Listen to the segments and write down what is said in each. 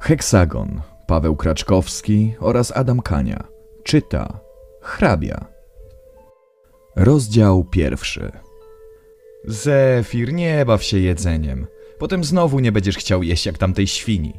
Heksagon, Paweł Kraczkowski oraz Adam Kania. Czyta hrabia. Rozdział 1. Zefir, nie baw się jedzeniem. Potem znowu nie będziesz chciał jeść jak tamtej świni.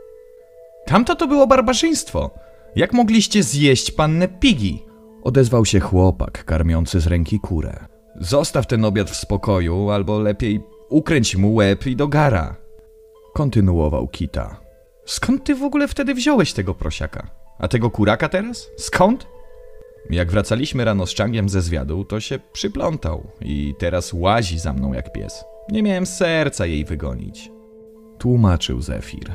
Tamto to było barbarzyństwo. Jak mogliście zjeść pannę Piggy? Odezwał się chłopak karmiący z ręki kurę. Zostaw ten obiad w spokoju, albo lepiej ukręć mu łeb i do gara. Kontynuował Kita. Skąd ty w ogóle wtedy wziąłeś tego prosiaka? A tego kuraka teraz? Skąd? Jak wracaliśmy rano z Changiem ze zwiadu, to się przyplątał i teraz łazi za mną jak pies. Nie miałem serca jej wygonić. Tłumaczył Zefir.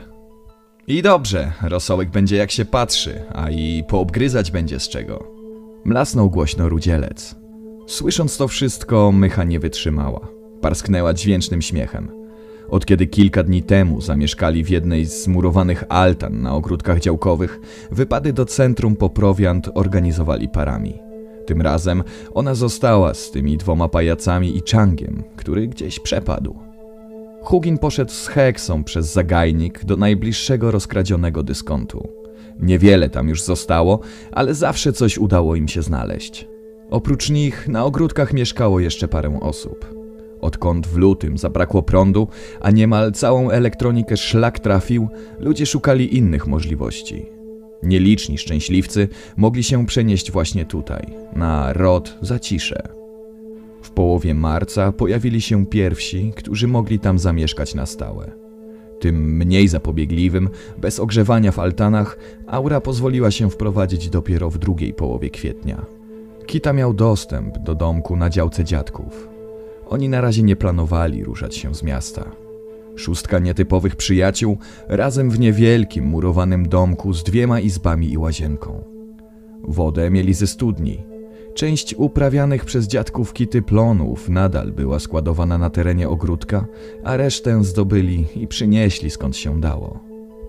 I dobrze, rosołek będzie jak się patrzy, a i poobgryzać będzie z czego. Mlasnął głośno Rudzielec. Słysząc to wszystko, Mycha nie wytrzymała. Parsknęła dźwięcznym śmiechem. Od kiedy kilka dni temu zamieszkali w jednej z zmurowanych altan na ogródkach działkowych, wypady do centrum po prowiant organizowali parami. Tym razem ona została z tymi 2 pajacami i Changiem, który gdzieś przepadł. Hugin poszedł z Heksą przez zagajnik do najbliższego rozkradzionego dyskontu. Niewiele tam już zostało, ale zawsze coś udało im się znaleźć. Oprócz nich na ogródkach mieszkało jeszcze parę osób. Odkąd w lutym zabrakło prądu, a niemal całą elektronikę szlak trafił, ludzie szukali innych możliwości. Nieliczni szczęśliwcy mogli się przenieść właśnie tutaj, na Rod Zacisze. W połowie marca pojawili się pierwsi, którzy mogli tam zamieszkać na stałe. Tym mniej zapobiegliwym, bez ogrzewania w altanach, aura pozwoliła się wprowadzić dopiero w drugiej połowie kwietnia. Kita miał dostęp do domku na działce dziadków. Oni na razie nie planowali ruszać się z miasta. 6 nietypowych przyjaciół razem w niewielkim, murowanym domku z 2 izbami i łazienką. Wodę mieli ze studni. Część uprawianych przez dziadków Kity plonów nadal była składowana na terenie ogródka, a resztę zdobyli i przynieśli skąd się dało.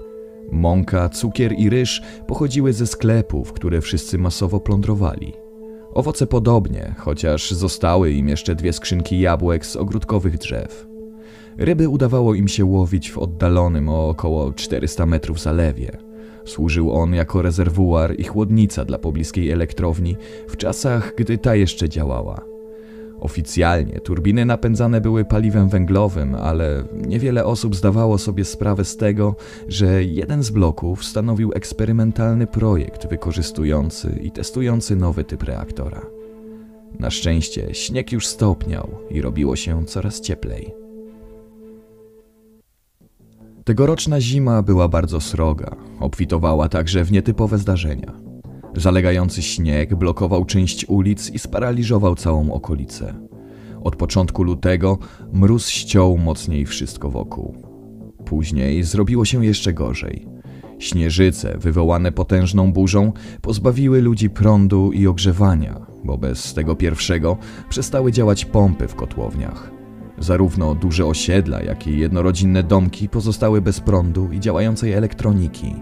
Mąka, cukier i ryż pochodziły ze sklepów, które wszyscy masowo plądrowali. Owoce podobnie, chociaż zostały im jeszcze 2 skrzynki jabłek z ogródkowych drzew. Ryby udawało im się łowić w oddalonym o około 400 metrów zalewie. Służył on jako rezerwuar i chłodnica dla pobliskiej elektrowni w czasach, gdy ta jeszcze działała. Oficjalnie turbiny napędzane były paliwem węglowym, ale niewiele osób zdawało sobie sprawę z tego, że jeden z bloków stanowił eksperymentalny projekt wykorzystujący i testujący nowy typ reaktora. Na szczęście śnieg już stopniał i robiło się coraz cieplej. Tegoroczna zima była bardzo sroga, obfitowała także w nietypowe zdarzenia. Zalegający śnieg blokował część ulic i sparaliżował całą okolicę. Od początku lutego mróz ściął mocniej wszystko wokół. Później zrobiło się jeszcze gorzej. Śnieżyce wywołane potężną burzą pozbawiły ludzi prądu i ogrzewania, bo bez tego pierwszego przestały działać pompy w kotłowniach. Zarówno duże osiedla, jak i jednorodzinne domki pozostały bez prądu i działającej elektroniki.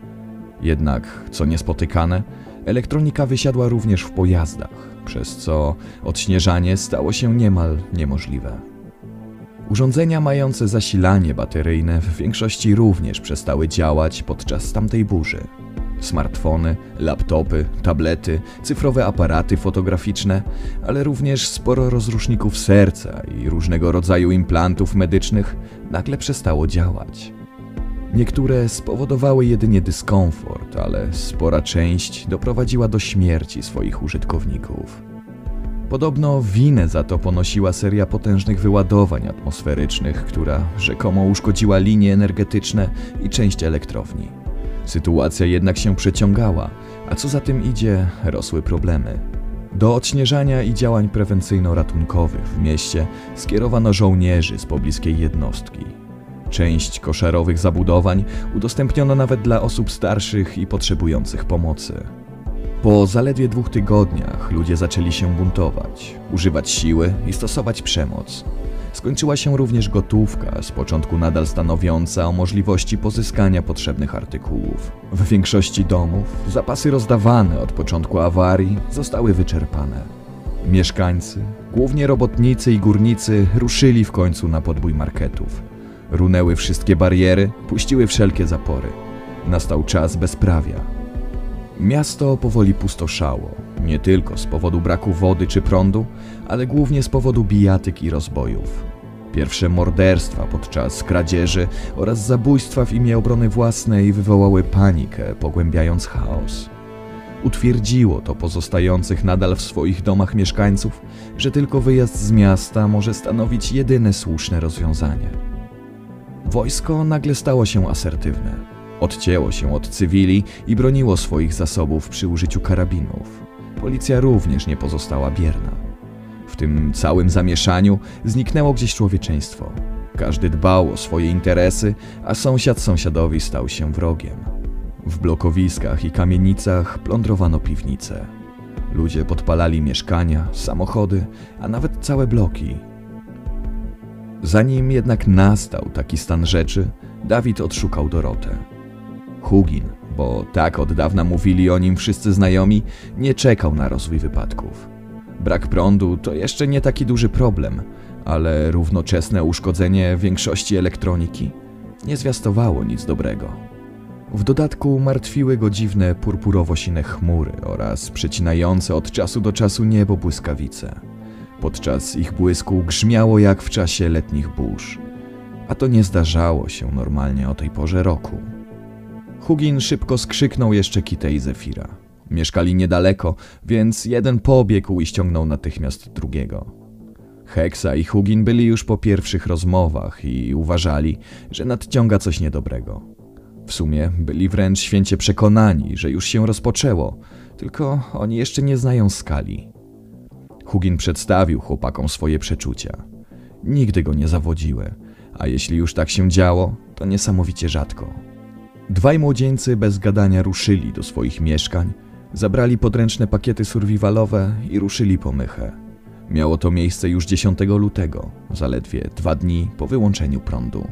Jednak, co niespotykane, elektronika wysiadła również w pojazdach, przez co odśnieżanie stało się niemal niemożliwe. Urządzenia mające zasilanie bateryjne w większości również przestały działać podczas tamtej burzy. Smartfony, laptopy, tablety, cyfrowe aparaty fotograficzne, ale również sporo rozruszników serca i różnego rodzaju implantów medycznych nagle przestało działać. Niektóre spowodowały jedynie dyskomfort, ale spora część doprowadziła do śmierci swoich użytkowników. Podobno winę za to ponosiła seria potężnych wyładowań atmosferycznych, która rzekomo uszkodziła linie energetyczne i część elektrowni. Sytuacja jednak się przeciągała, a co za tym idzie, rosły problemy. Do odśnieżania i działań prewencyjno-ratunkowych w mieście skierowano żołnierzy z pobliskiej jednostki. Część koszarowych zabudowań udostępniono nawet dla osób starszych i potrzebujących pomocy. Po zaledwie 2 tygodniach ludzie zaczęli się buntować, używać siły i stosować przemoc. Skończyła się również gotówka, z początku nadal stanowiąca o możliwości pozyskania potrzebnych artykułów. W większości domów zapasy rozdawane od początku awarii zostały wyczerpane. Mieszkańcy, głównie robotnicy i górnicy, ruszyli w końcu na podbój marketów. Runęły wszystkie bariery, puściły wszelkie zapory. Nastał czas bezprawia. Miasto powoli pustoszało, nie tylko z powodu braku wody czy prądu, ale głównie z powodu bijatyk i rozbojów. Pierwsze morderstwa podczas kradzieży oraz zabójstwa w imię obrony własnej wywołały panikę, pogłębiając chaos. Utwierdziło to pozostających nadal w swoich domach mieszkańców, że tylko wyjazd z miasta może stanowić jedyne słuszne rozwiązanie. Wojsko nagle stało się asertywne. Odcięło się od cywili i broniło swoich zasobów przy użyciu karabinów. Policja również nie pozostała bierna. W tym całym zamieszaniu zniknęło gdzieś człowieczeństwo. Każdy dbał o swoje interesy, a sąsiad sąsiadowi stał się wrogiem. W blokowiskach i kamienicach plądrowano piwnice. Ludzie podpalali mieszkania, samochody, a nawet całe bloki. Zanim jednak nastał taki stan rzeczy, Dawid odszukał Dorotę. Hugin, bo tak od dawna mówili o nim wszyscy znajomi, nie czekał na rozwój wypadków. Brak prądu to jeszcze nie taki duży problem, ale równoczesne uszkodzenie większości elektroniki nie zwiastowało nic dobrego. W dodatku martwiły go dziwne purpurowo-sine chmury oraz przecinające od czasu do czasu niebo błyskawice. Podczas ich błysku grzmiało jak w czasie letnich burz, a to nie zdarzało się normalnie o tej porze roku. Hugin szybko skrzyknął jeszcze Kitę i Zefira. Mieszkali niedaleko, więc jeden pobiegł i ściągnął natychmiast drugiego. Heksa i Hugin byli już po pierwszych rozmowach i uważali, że nadciąga coś niedobrego. W sumie byli wręcz święcie przekonani, że już się rozpoczęło, tylko oni jeszcze nie znają skali. Hugin przedstawił chłopakom swoje przeczucia. Nigdy go nie zawodziły, a jeśli już tak się działo, to niesamowicie rzadko. Dwaj młodzieńcy bez gadania ruszyli do swoich mieszkań, zabrali podręczne pakiety survivalowe i ruszyli po mychę. Miało to miejsce już 10 lutego, zaledwie 2 dni po wyłączeniu prądu.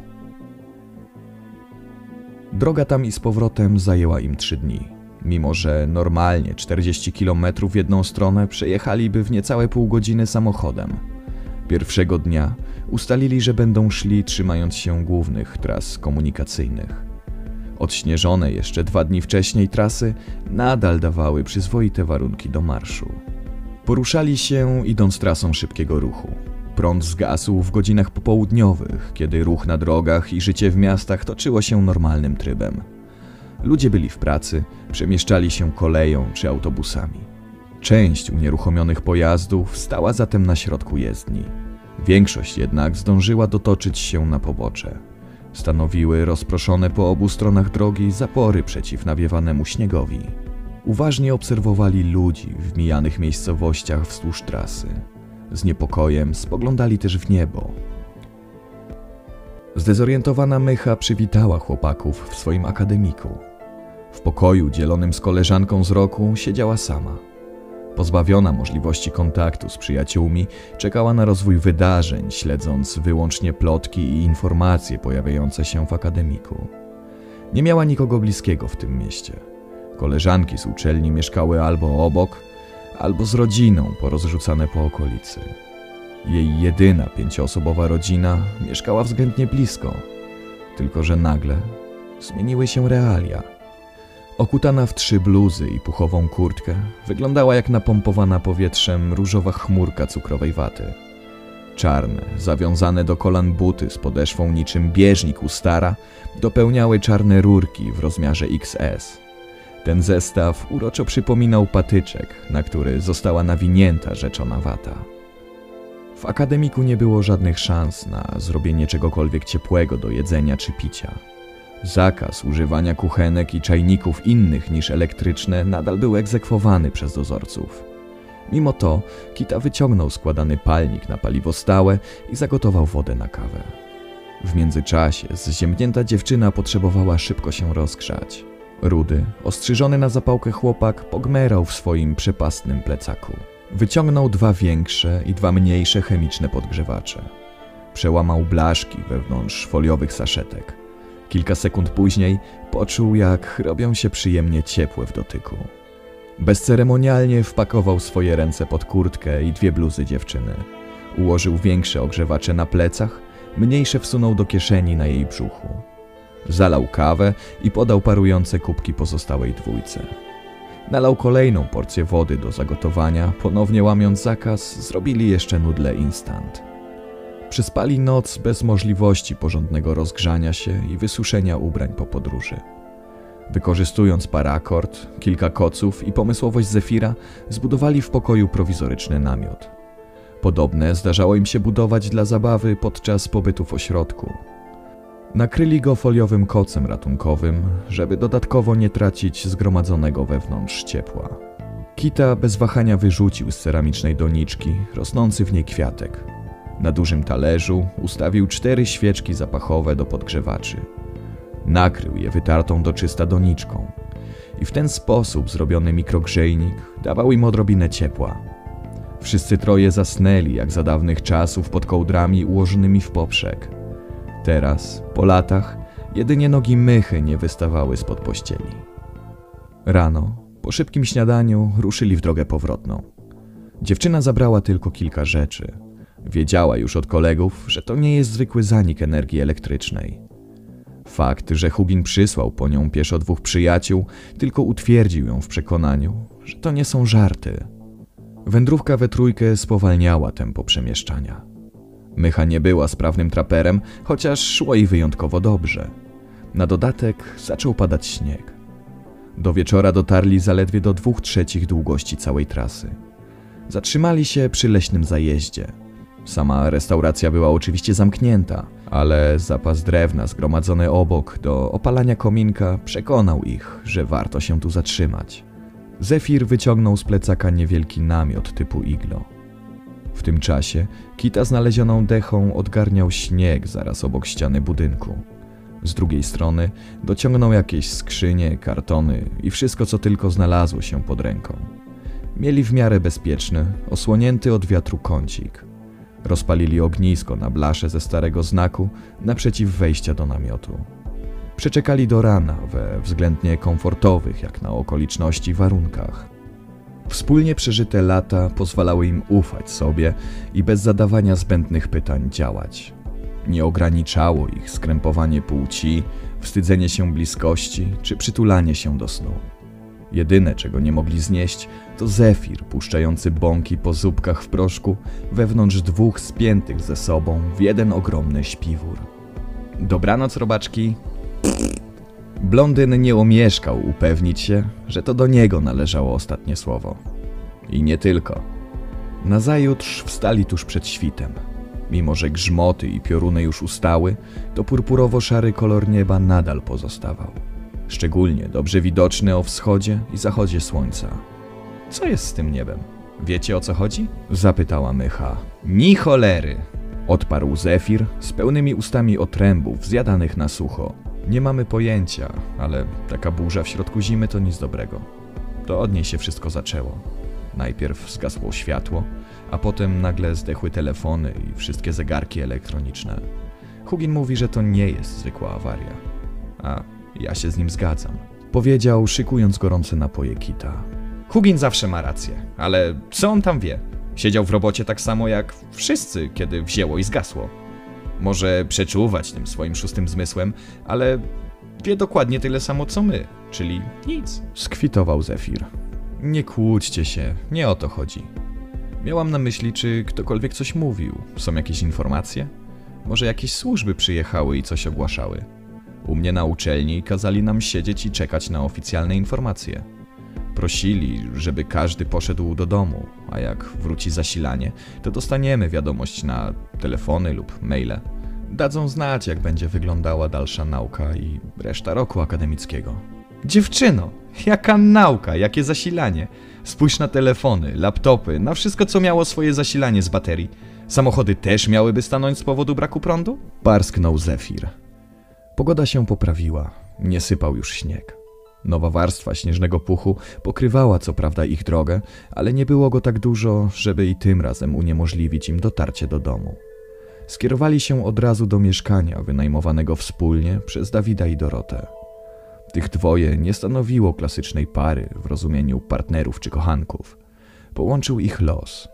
Droga tam i z powrotem zajęła im 3 dni. Mimo że normalnie 40 km w jedną stronę przejechaliby w niecałe pół godziny samochodem. Pierwszego dnia ustalili, że będą szli trzymając się głównych tras komunikacyjnych. Odśnieżone jeszcze 2 dni wcześniej trasy nadal dawały przyzwoite warunki do marszu. Poruszali się idąc trasą szybkiego ruchu. Prąd zgasł w godzinach popołudniowych, kiedy ruch na drogach i życie w miastach toczyło się normalnym trybem. Ludzie byli w pracy, przemieszczali się koleją czy autobusami. Część unieruchomionych pojazdów stała zatem na środku jezdni. Większość jednak zdążyła dotoczyć się na pobocze. Stanowiły rozproszone po obu stronach drogi zapory przeciw nawiewanemu śniegowi. Uważnie obserwowali ludzi w mijanych miejscowościach wzdłuż trasy. Z niepokojem spoglądali też w niebo. Zdezorientowana Mycha przywitała chłopaków w swoim akademiku. W pokoju dzielonym z koleżanką z roku siedziała sama. Pozbawiona możliwości kontaktu z przyjaciółmi, czekała na rozwój wydarzeń, śledząc wyłącznie plotki i informacje pojawiające się w akademiku. Nie miała nikogo bliskiego w tym mieście. Koleżanki z uczelni mieszkały albo obok, albo z rodziną porozrzucane po okolicy. Jej jedyna 5-osobowa rodzina mieszkała względnie blisko, tylko że nagle zmieniły się realia. Okutana w 3 bluzy i puchową kurtkę, wyglądała jak napompowana powietrzem różowa chmurka cukrowej waty. Czarne, zawiązane do kolan buty z podeszwą niczym bieżnik u stara dopełniały czarne rurki w rozmiarze XS. Ten zestaw uroczo przypominał patyczek, na który została nawinięta rzeczona wata. W akademiku nie było żadnych szans na zrobienie czegokolwiek ciepłego do jedzenia czy picia. Zakaz używania kuchenek i czajników innych niż elektryczne nadal był egzekwowany przez dozorców. Mimo to Kita wyciągnął składany palnik na paliwo stałe i zagotował wodę na kawę. W międzyczasie zziębnięta dziewczyna potrzebowała szybko się rozgrzać. Rudy, ostrzyżony na zapałkę chłopak, pogmerał w swoim przepastnym plecaku. Wyciągnął 2 większe i 2 mniejsze chemiczne podgrzewacze. Przełamał blaszki wewnątrz foliowych saszetek. Kilka sekund później poczuł, jak robią się przyjemnie ciepłe w dotyku. Bezceremonialnie wpakował swoje ręce pod kurtkę i 2 bluzy dziewczyny. Ułożył większe ogrzewacze na plecach, mniejsze wsunął do kieszeni na jej brzuchu. Zalał kawę i podał parujące kubki pozostałej dwójce. Nalał kolejną porcję wody do zagotowania, ponownie łamiąc zakaz, zrobili jeszcze nudle instant. Przespali noc bez możliwości porządnego rozgrzania się i wysuszenia ubrań po podróży. Wykorzystując parakord, kilka koców i pomysłowość Zefira, zbudowali w pokoju prowizoryczny namiot. Podobne zdarzało im się budować dla zabawy podczas pobytu w ośrodku. Nakryli go foliowym kocem ratunkowym, żeby dodatkowo nie tracić zgromadzonego wewnątrz ciepła. Kita bez wahania wyrzucił z ceramicznej doniczki rosnący w niej kwiatek. Na dużym talerzu ustawił 4 świeczki zapachowe do podgrzewaczy. Nakrył je wytartą do czysta doniczką i w ten sposób zrobiony mikrogrzejnik dawał im odrobinę ciepła. Wszyscy troje zasnęli jak za dawnych czasów pod kołdrami ułożonymi w poprzek. Teraz, po latach, jedynie nogi Mychy nie wystawały spod pościeli. Rano, po szybkim śniadaniu, ruszyli w drogę powrotną. Dziewczyna zabrała tylko kilka rzeczy. Wiedziała już od kolegów, że to nie jest zwykły zanik energii elektrycznej. Fakt, że Hugin przysłał po nią pieszo 2 przyjaciół, tylko utwierdził ją w przekonaniu, że to nie są żarty. Wędrówka we trójkę spowalniała tempo przemieszczania. Mycha nie była sprawnym traperem, chociaż szło jej wyjątkowo dobrze. Na dodatek zaczął padać śnieg. Do wieczora dotarli zaledwie do 2/3 długości całej trasy. Zatrzymali się przy leśnym zajeździe. Sama restauracja była oczywiście zamknięta, ale zapas drewna zgromadzony obok do opalania kominka przekonał ich, że warto się tu zatrzymać. Zefir wyciągnął z plecaka niewielki namiot typu iglo. W tym czasie Kita znalezioną dechą odgarniał śnieg zaraz obok ściany budynku. Z drugiej strony dociągnął jakieś skrzynie, kartony i wszystko, co tylko znalazło się pod ręką. Mieli w miarę bezpieczny, osłonięty od wiatru kącik. Rozpalili ognisko na blasze ze starego znaku naprzeciw wejścia do namiotu. Przeczekali do rana we względnie komfortowych, jak na okoliczności, warunkach. Wspólnie przeżyte lata pozwalały im ufać sobie i bez zadawania zbędnych pytań działać. Nie ograniczało ich skrępowanie płci, wstydzenie się bliskości czy przytulanie się do snu. Jedyne, czego nie mogli znieść, to Zefir puszczający bąki po zupkach w proszku wewnątrz 2 spiętych ze sobą w jeden ogromny śpiwór. Dobranoc, robaczki. Blondyn nie omieszkał upewnić się, że to do niego należało ostatnie słowo. I nie tylko. Nazajutrz wstali tuż przed świtem. Mimo że grzmoty i pioruny już ustały, to purpurowo-szary kolor nieba nadal pozostawał. Szczególnie dobrze widoczny o wschodzie i zachodzie słońca. Co jest z tym niebem? Wiecie, o co chodzi? Zapytała Mycha. Ni cholery! Odparł Zefir z pełnymi ustami otrębów zjadanych na sucho. Nie mamy pojęcia, ale taka burza w środku zimy to nic dobrego. To od niej się wszystko zaczęło. Najpierw zgasło światło, a potem nagle zdechły telefony i wszystkie zegarki elektroniczne. Hugin mówi, że to nie jest zwykła awaria. A ja się z nim zgadzam. Powiedział, szykując gorące napoje Kita. Hugin zawsze ma rację, ale co on tam wie? Siedział w robocie tak samo jak wszyscy, kiedy wzięło i zgasło. Może przeczuwać tym swoim 6. zmysłem, ale wie dokładnie tyle samo co my, czyli nic. Skwitował Zefir. Nie kłóćcie się, nie o to chodzi. Miałam na myśli, czy ktokolwiek coś mówił. Są jakieś informacje? Może jakieś służby przyjechały i coś ogłaszały? U mnie na uczelni kazali nam siedzieć i czekać na oficjalne informacje. Prosili, żeby każdy poszedł do domu, a jak wróci zasilanie, to dostaniemy wiadomość na telefony lub maile. Dadzą znać, jak będzie wyglądała dalsza nauka i reszta roku akademickiego. Dziewczyno, jaka nauka, jakie zasilanie? Spójrz na telefony, laptopy, na wszystko, co miało swoje zasilanie z baterii. Samochody też miałyby stanąć z powodu braku prądu? Parsknął Zefir. Pogoda się poprawiła, nie sypał już śnieg. Nowa warstwa śnieżnego puchu pokrywała co prawda ich drogę, ale nie było go tak dużo, żeby i tym razem uniemożliwić im dotarcie do domu. Skierowali się od razu do mieszkania wynajmowanego wspólnie przez Dawida i Dorotę. Tych dwoje nie stanowiło klasycznej pary w rozumieniu partnerów czy kochanków. Połączył ich los.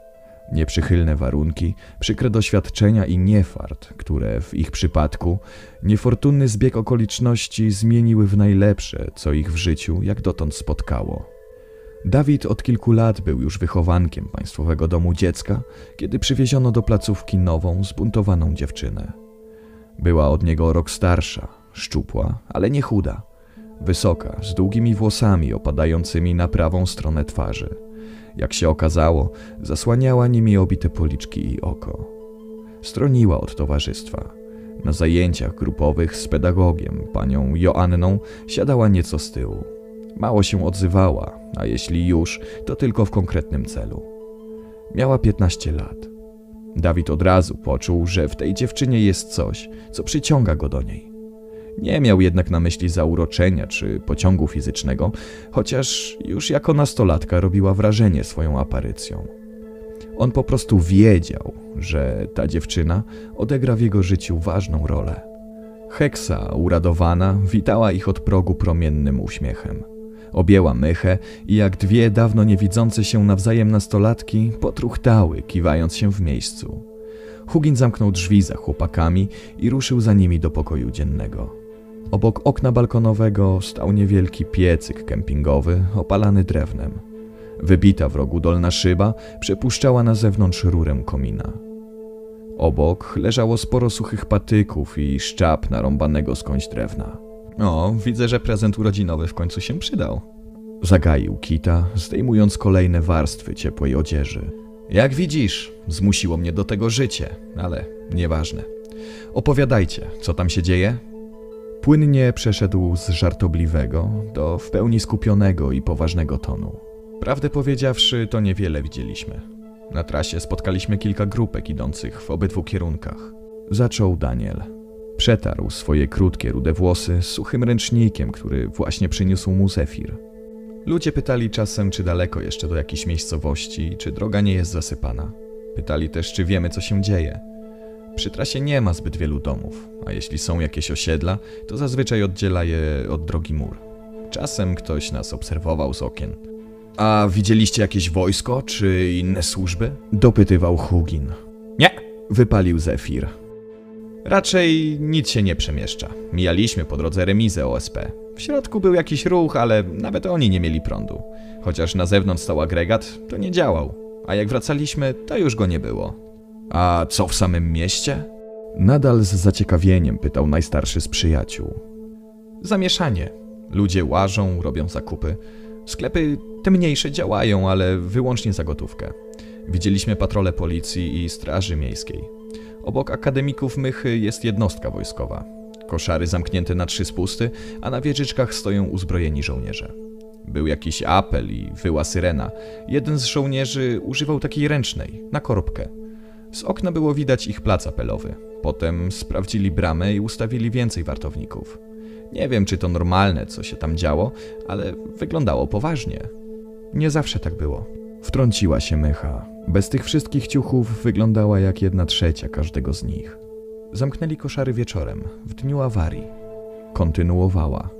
Nieprzychylne warunki, przykre doświadczenia i niefart, które w ich przypadku niefortunny zbieg okoliczności zmieniły w najlepsze, co ich w życiu jak dotąd spotkało. Dawid od kilku lat był już wychowankiem Państwowego Domu Dziecka, kiedy przywieziono do placówki nową, zbuntowaną dziewczynę. Była od niego o rok starsza, szczupła, ale nie chuda, wysoka, z długimi włosami opadającymi na prawą stronę twarzy. Jak się okazało, zasłaniała nimi obite policzki i oko. Stroniła od towarzystwa. Na zajęciach grupowych z pedagogiem, panią Joanną, siadała nieco z tyłu. Mało się odzywała, a jeśli już, to tylko w konkretnym celu. Miała 15 lat. Dawid od razu poczuł, że w tej dziewczynie jest coś, co przyciąga go do niej. Nie miał jednak na myśli zauroczenia czy pociągu fizycznego, chociaż już jako nastolatka robiła wrażenie swoją aparycją. On po prostu wiedział, że ta dziewczyna odegra w jego życiu ważną rolę. Heksa, uradowana, witała ich od progu promiennym uśmiechem. Objęła mychę i jak dwie dawno niewidzące się nawzajem nastolatki potruchtały, kiwając się w miejscu. Hugin zamknął drzwi za chłopakami i ruszył za nimi do pokoju dziennego. Obok okna balkonowego stał niewielki piecyk kempingowy opalany drewnem. Wybita w rogu dolna szyba przepuszczała na zewnątrz rurę komina. Obok leżało sporo suchych patyków i szczap narąbanego skądś drewna. O, widzę, że prezent urodzinowy w końcu się przydał. Zagaił Kita, zdejmując kolejne warstwy ciepłej odzieży. Jak widzisz, zmusiło mnie do tego życie, ale nieważne. Opowiadajcie, co tam się dzieje? Płynnie przeszedł z żartobliwego do w pełni skupionego i poważnego tonu. Prawdę powiedziawszy, to niewiele widzieliśmy. Na trasie spotkaliśmy kilka grupek idących w obydwu kierunkach. Zaczął Daniel. Przetarł swoje krótkie, rude włosy suchym ręcznikiem, który właśnie przyniósł mu Zefir. Ludzie pytali czasem, czy daleko jeszcze do jakiejś miejscowości, czy droga nie jest zasypana. Pytali też, czy wiemy, co się dzieje. Przy trasie nie ma zbyt wielu domów, a jeśli są jakieś osiedla, to zazwyczaj oddziela je od drogi mur. Czasem ktoś nas obserwował z okien. A widzieliście jakieś wojsko, czy inne służby? Dopytywał Hugin. Nie, wypalił Zefir. Raczej nic się nie przemieszcza. Mijaliśmy po drodze remizę OSP. W środku był jakiś ruch, ale nawet oni nie mieli prądu. Chociaż na zewnątrz stał agregat, to nie działał. A jak wracaliśmy, to już go nie było. A co w samym mieście? Nadal z zaciekawieniem pytał najstarszy z przyjaciół. Zamieszanie. Ludzie łażą, robią zakupy. Sklepy te mniejsze działają, ale wyłącznie za gotówkę. Widzieliśmy patrole policji i straży miejskiej. Obok akademików Mychy jest jednostka wojskowa. Koszary zamknięte na 3 spusty, a na wieżyczkach stoją uzbrojeni żołnierze. Był jakiś apel i wyła syrena. Jeden z żołnierzy używał takiej ręcznej, na korbkę. Z okna było widać ich plac apelowy. Potem sprawdzili bramę i ustawili więcej wartowników. Nie wiem, czy to normalne, co się tam działo, ale wyglądało poważnie. Nie zawsze tak było. Wtrąciła się Mycha. Bez tych wszystkich ciuchów wyglądała jak 1/3 każdego z nich. Zamknęli koszary wieczorem, w dniu awarii. Kontynuowała.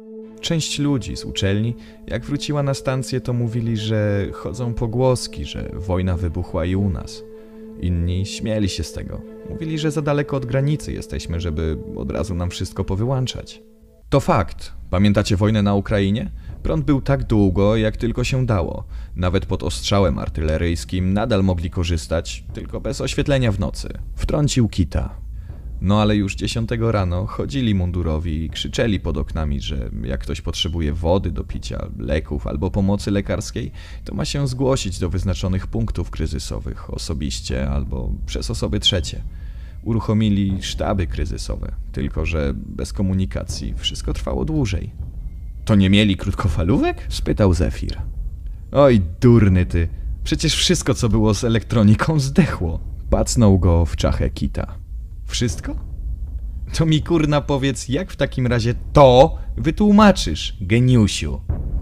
Część ludzi z uczelni, jak wróciła na stację, to mówili, że chodzą pogłoski, że wojna wybuchła i u nas. Inni śmieli się z tego. Mówili, że za daleko od granicy jesteśmy, żeby od razu nam wszystko powyłączać. To fakt. Pamiętacie wojnę na Ukrainie? Prąd był tak długo, jak tylko się dało. Nawet pod ostrzałem artyleryjskim nadal mogli korzystać, tylko bez oświetlenia w nocy. Wtrącił Kita. No ale już 10 rano chodzili mundurowi i krzyczeli pod oknami, że jak ktoś potrzebuje wody do picia, leków albo pomocy lekarskiej, to ma się zgłosić do wyznaczonych punktów kryzysowych osobiście albo przez osoby trzecie. Uruchomili sztaby kryzysowe, tylko że bez komunikacji wszystko trwało dłużej. To nie mieli krótkofalówek? Spytał Zefir. Oj, durny ty, przecież wszystko co było z elektroniką zdechło. Pacnął go w czachę Kita. Wszystko? To mi kurna powiedz, jak w takim razie to wytłumaczysz, geniusiu?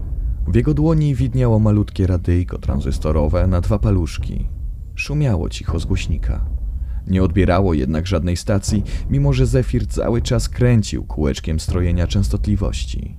W jego dłoni widniało malutkie radyjko tranzystorowe na 2 paluszki. Szumiało cicho z głośnika. Nie odbierało jednak żadnej stacji, mimo że Zefir cały czas kręcił kółeczkiem strojenia częstotliwości.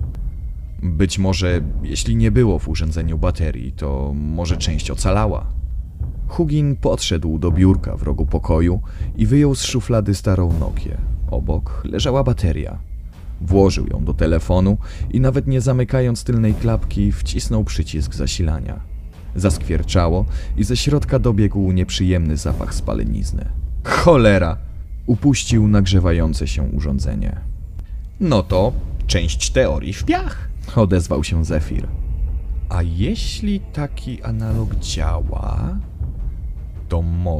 Być może, jeśli nie było w urządzeniu baterii, to może część ocalała. Hugin podszedł do biurka w rogu pokoju i wyjął z szuflady starą Nokię. Obok leżała bateria. Włożył ją do telefonu i nawet nie zamykając tylnej klapki, wcisnął przycisk zasilania. Zaskwierczało i ze środka dobiegł nieprzyjemny zapach spalenizny. Cholera! Upuścił nagrzewające się urządzenie. No to część teorii w piach, odezwał się Zefir. A jeśli taki analog działa, to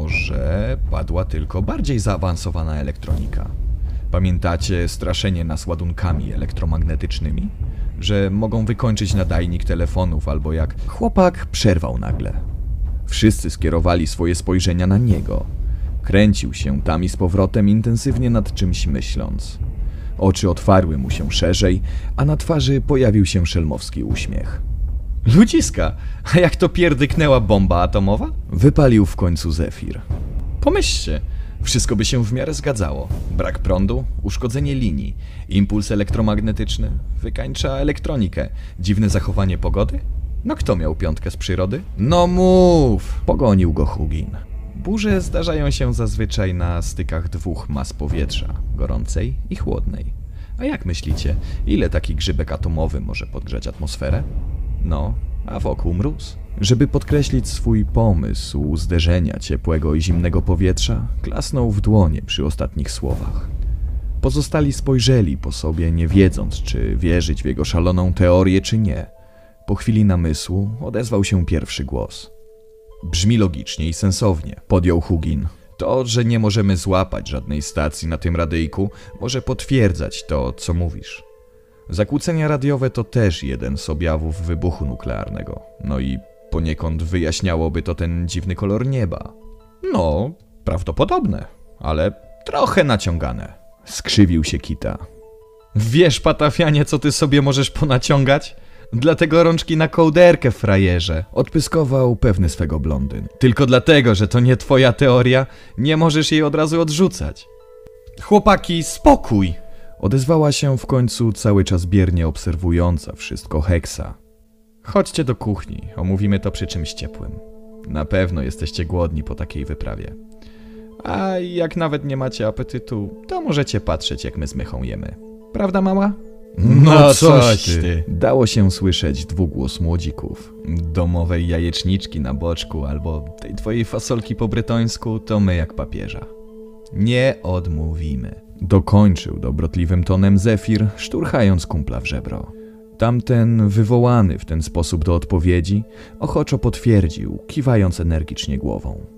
może padła tylko bardziej zaawansowana elektronika. Pamiętacie straszenie nas ładunkami elektromagnetycznymi? Że mogą wykończyć nadajnik telefonów albo jak... Chłopak przerwał nagle. Wszyscy skierowali swoje spojrzenia na niego. Kręcił się tam i z powrotem, intensywnie nad czymś myśląc. Oczy otwarły mu się szerzej, a na twarzy pojawił się szelmowski uśmiech. Ludziska, a jak to pierdyknęła bomba atomowa? Wypalił w końcu Zefir. Pomyślcie, wszystko by się w miarę zgadzało. Brak prądu, uszkodzenie linii, impuls elektromagnetyczny, wykańcza elektronikę, dziwne zachowanie pogody? No kto miał piątkę z przyrody? No mów! Pogonił go Hugin. Burze zdarzają się zazwyczaj na stykach dwóch mas powietrza, gorącej i chłodnej. A jak myślicie, ile taki grzybek atomowy może podgrzać atmosferę? No, a wokół mróz. Żeby podkreślić swój pomysł zderzenia ciepłego i zimnego powietrza, klasnął w dłonie przy ostatnich słowach. Pozostali spojrzeli po sobie, nie wiedząc, czy wierzyć w jego szaloną teorię, czy nie. Po chwili namysłu odezwał się pierwszy głos. Brzmi logicznie i sensownie, podjął Hugin. To, że nie możemy złapać żadnej stacji na tym radyjku, może potwierdzać to, co mówisz. Zakłócenia radiowe to też jeden z objawów wybuchu nuklearnego. No i poniekąd wyjaśniałoby to ten dziwny kolor nieba. No, prawdopodobne, ale trochę naciągane. Skrzywił się Kita. Wiesz, patafianie, co ty sobie możesz ponaciągać? Dlatego rączki na kołderkę, frajerze. Odpyskował pewny swego blondyn. Tylko dlatego, że to nie twoja teoria, nie możesz jej od razu odrzucać. Chłopaki, spokój! Odezwała się w końcu cały czas biernie obserwująca wszystko Heksa. Chodźcie do kuchni, omówimy to przy czymś ciepłym. Na pewno jesteście głodni po takiej wyprawie. A jak nawet nie macie apetytu, to możecie patrzeć, jak my z Mychą jemy. Prawda, mała? No coś ty! Dało się słyszeć dwugłos młodzików. Domowej jajeczniczki na boczku albo tej twojej fasolki po brytońsku to my jak papieża. Nie odmówimy. Dokończył dobrotliwym tonem Zefir, szturchając kumpla w żebro. Tamten, wywołany w ten sposób do odpowiedzi, ochoczo potwierdził, kiwając energicznie głową.